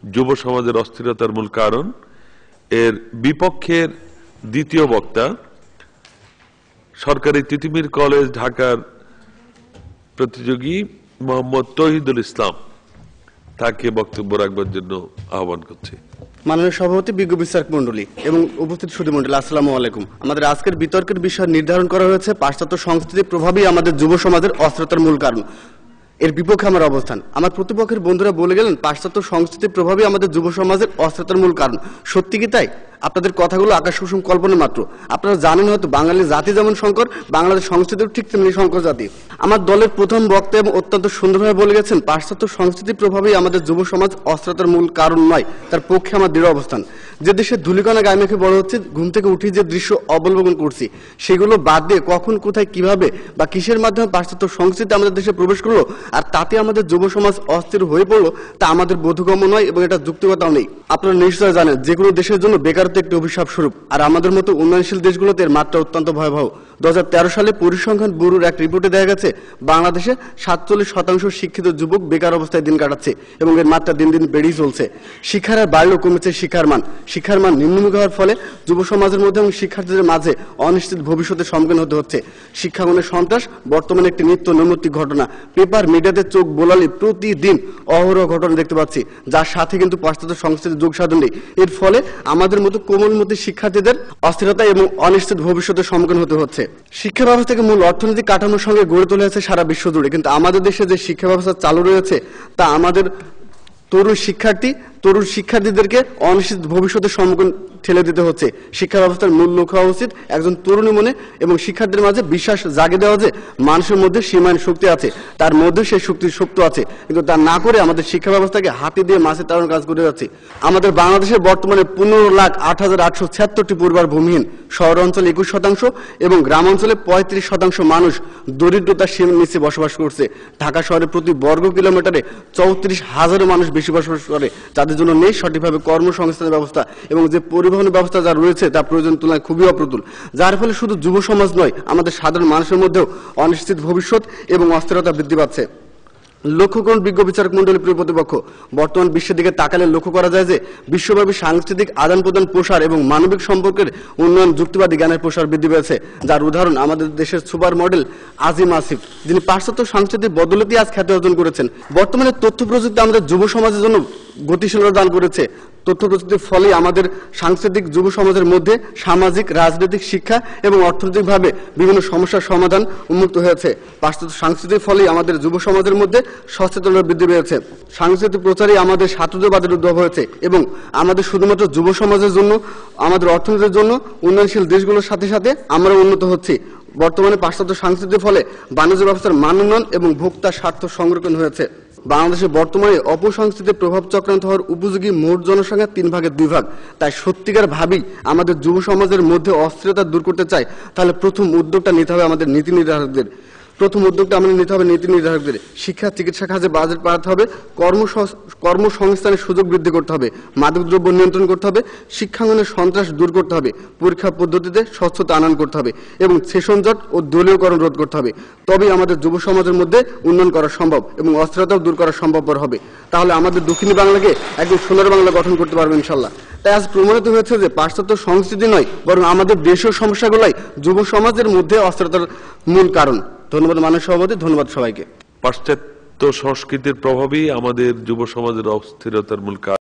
যুব সমাজের অস্থিরতার মূল কারণ। এর বিপক্ষের দ্বিতীয় বক্তা সরকারি তিতুমির কলেজ ঢাকার প্রতিযোগী মোহাম্মদ তৌহিদুল ইসলাম, তাকে বক্তব্য রাখবার জন্য আহ্বান করছি। মাননীয় সভাপতি, বিজ্ঞ বিচারক মন্ডলী এবং উপস্থিত সুধী মন্ডলী, আসসালামু আলাইকুম। আমাদের আজকের বিতর্কের বিষয় নির্ধারণ করা হয়েছে পাশ্চাত্য সংস্কৃতির প্রভাবই আমাদের যুব সমাজের অস্থিরতার মূল কারণ। এর বিপক্ষে আমার অবস্থান। আমার প্রতিপক্ষের বন্ধুরা বলে গেলেন পাশ্চাত্য সংস্কৃতির প্রভাবই আমাদের যুব সমাজের অস্থিরতার মূল কারণ। সত্যি কি তাই? আপনাদের কথাগুলো আকাশ কুসুম কল্পনা মাত্র। আপনারা জানেন হয়তো বাঙালি জাতি যেমন সংকর, বাংলাদেশ সংস্কৃতিও ঠিক তেমনি সংকর জাতি। আমার দলের প্রথম বক্তা এবং অত্যন্ত সুন্দরভাবে বলে গেছেন পাশ্চাত্য সংস্কৃতির প্রভাবই আমাদের যুব সমাজ অস্থিরতার মূল কারণ নয়, তার পক্ষে আমার দৃঢ় অবস্থান। যে দেশে ধুলিকণা গায়ে মেখে বড় হচ্ছে, ঘুম থেকে উঠে যে দৃশ্য অবলোকন করছি, সেগুলো বাদ দিয়ে কখন, কোথায়, কিভাবে বা কিসের মাধ্যমে পাশ্চাত্য সংস্কৃতি আমাদের দেশে প্রবেশ করলো আর তাতে আমাদের যুব সমাজ অস্থির হয়ে পড়লো, তা আমাদের বোধগম্য নয় এবং এটা যুক্তিগতও নেই। আপনারা নিশ্চয় জানেন যে কোনো দেশের জন্য বেকারত্ব একটি অভিশাপ স্বরূপ, আর আমাদের মতো উন্নয়নশীল দেশগুলোতে এর মাত্রা অত্যন্ত ভয়াবহ। 2013 সালে পরিসংখ্যান ব্যুরোর এক রিপোর্টে দেখা গেছে বাংলাদেশে 47% শিক্ষিত যুবক বেকার অবস্থায় দিন কাটাচ্ছে এবং এর মাত্রা দিন দিন বেড়েই চলছে। শিক্ষার হার বাড়লেও কমেছে শিক্ষার মান নিম্নমুখী হওয়ার ফলে যুব সমাজের মধ্যে এবং শিক্ষার্থীদের মাঝে অনিশ্চিত ভবিষ্যতের সম্মুখীন হতে হচ্ছে। শিক্ষাগণের সন্ত্রাস বর্তমানে একটি নিত্য নৈমিত্তিক ঘটনা। পেপার মিডিয়াতে চোখ বোলালে প্রতিদিন অহরহ ঘটনা দেখতে পাচ্ছি, যার সাথে কিন্তু পাশ্চাত্য সংস্কৃতির যোগ সাধন নেই। এর ফলে আমাদের মতো কোমলমতি শিক্ষার্থীদের অস্থিরতা এবং অনিশ্চিত ভবিষ্যতের সম্মুখীন হতে হচ্ছে। শিক্ষা ব্যবস্থাকে মূল অর্থনৈতিক কাঠামোর সঙ্গে গড়ে তোলা হয়েছে সারা বিশ্ব জুড়ে, কিন্তু আমাদের দেশে যে শিক্ষা ব্যবস্থা চালু রয়েছে তা আমাদের তরুণ শিক্ষার্থীদেরকে অনিশ্চিত ভবিষ্যতের সম্মুখীন ঠেলে দিতে হচ্ছে। শিক্ষা ব্যবস্থার মূল লক্ষ্য হওয়া উচিত একজন তরুণী মনে এবং শিক্ষার্থীদের মাঝে বিশ্বাস জাগে দেওয়া যে মানুষের মধ্যে সীমাহীন শক্তি আছে, তার মধ্যে সেই শক্তির শক্তি আছে, কিন্তু তা না করে আমাদের শিক্ষা ব্যবস্থাকে হাতি দিয়ে মাছে তাড়ানোর কাজ করে যাচ্ছে। আমাদের বাংলাদেশের বর্তমানে 15,08,876টি পরিবার ভূমিহীন, শহর অঞ্চলে 21% এবং গ্রাম অঞ্চলে 35% মানুষ দরিদ্রতার সীমার নিচে বসবাস করছে। ঢাকা শহরে প্রতি বর্গ কিলোমিটারে 34,000 মানুষ বেশি বসবাস করে, যাদের জন্য নেই সঠিকভাবে কর্মসংস্থানের ব্যবস্থা এবং যে পরিবহন ব্যবস্থা যা রয়েছে তা প্রয়োজন তুলনায় খুবই অপ্রতুল, যার ফলে শুধু যুব সমাজ নয়, আমাদের সাধারণ মানুষের মধ্যেও অনিশ্চিত ভবিষ্যৎ এবং অস্থিরতা বৃদ্ধি পাচ্ছে। লক্ষ্য করুন বিজ্ঞ বিচারক মন্ডলী, প্রিয় প্রতিপক্ষ, বর্তমান বিশ্বের দিকে তাকালে লক্ষ্য করা যায় যে বিশ্বব্যাপী সাংস্কৃতিক আদান প্রদান প্রসার এবং মানবিক সম্পর্কের উন্নয়ন, যুক্তিবাদী জ্ঞানের প্রসার বৃদ্ধি পেয়েছে, যার উদাহরণ আমাদের দেশের সুপার মডেল আজিম আসিফ, যিনি পাশ্চাত্য সংস্কৃতির বদৌলতে আজ খ্যাতি অর্জন করেছেন। বর্তমানে তথ্য প্রযুক্তি আমাদের যুব সমাজের জন্য গতিশীলতা দান করেছে। তথ্য প্রযুক্তির ফলে আমাদের সাংস্কৃতিক যুব সমাজের মধ্যে সামাজিক, রাজনৈতিক, শিক্ষা এবং অর্থনৈতিকভাবে বিভিন্ন সমস্যার সমাধান উন্মুক্ত হয়েছে। পাশ্চাত্য সংস্কৃতির ফলে আমাদের যুব সমাজের মধ্যে সচেতনতা বৃদ্ধি পেয়েছে। সাংস্কৃতিক প্রচারে আমাদের সাতুর্যবাদের উদ্ভব হয়েছে এবং আমাদের শুধুমাত্র যুব সমাজের জন্য, আমাদের অর্থনীতির জন্য উন্নয়নশীল দেশগুলোর সাথে সাথে আমরা উন্নত হচ্ছি। বর্তমানে পাশ্চাত্য সংস্কৃতির ফলে বাণিজ্য ব্যবস্থার মান উন্নয়ন এবং ভোক্তার স্বার্থ সংরক্ষণ হয়েছে। বাংলাদেশে বর্তমানে অপসংস্কৃতির প্রভাব চক্রান্ত হওয়ার উপযোগী মোট জনসংখ্যা 3 ভাগের 2 ভাগ। তাই সত্যিকার ভাবি আমাদের যুব সমাজের মধ্যে অস্থিরতা দূর করতে চাই, তাহলে প্রথম উদ্যোগটা নিতে হবে আমাদের নীতি নির্ধারকদের। শিক্ষা, চিকিৎসা খাতে বাজেট বাড়াতে হবে, কর্মসংস্থানের সুযোগ বৃদ্ধি করতে হবে, মাদকদ্রব্য নিয়ন্ত্রণ করতে হবে, শিক্ষাঙ্গনের সন্ত্রাস দূর করতে হবে, পরীক্ষা পদ্ধতিতে স্বচ্ছতা আনয়ন করতে হবে এবং সেশন জট ও দলীয়করণ রোধ করতে হবে। তবেই আমাদের যুব সমাজের মধ্যে উন্নয়ন করা সম্ভব এবং অস্থিরতাও দূর করা সম্ভবপর হবে। তাহলে আমাদের দক্ষিণী বাংলাকে একদম সোনার বাংলা গঠন করতে পারবে ইনশাল্লাহ। তাই আজ প্রমাণিত হয়েছে যে পাশ্চাত্য সংস্কৃতি নয়, বরং আমাদের দেশীয় সমস্যাগুলাই যুব সমাজের মধ্যে অস্থিরতার মূল কারণ। ধন্যবাদ মাননীয় সভাপতি, ধন্যবাদ সবাইকে। পাশ্চাত্য সংস্কৃতির প্রভাবই আমাদের যুব সমাজের অস্থিরতার মূল কারণ।